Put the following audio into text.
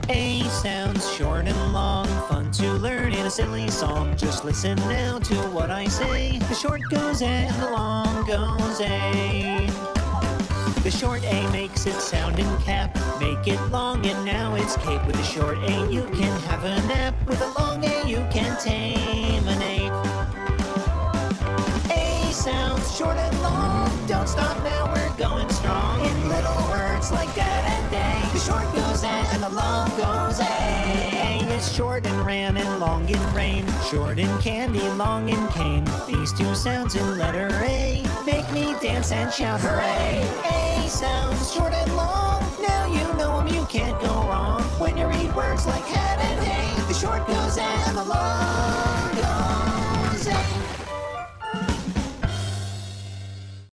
A sounds short and long, fun to learn in a silly song. Just listen now to what I say. The short goes A and the long goes A. The short A makes it sound in cap. Make it long and now it's cape. With a short A you can have a nap. With a long A you can tame an ape. A sounds short and long. Don't stop now, we're going strong. In little words like dad and day. The short goes A and the long goes A. A is short and ran and long in rain. Short in candy, long in cane. These two sounds in letter A make me dance and shout hooray. A sounds short and long. Now you know 'em, you can't go wrong. When you read words like hat and hay, the short goes A and the long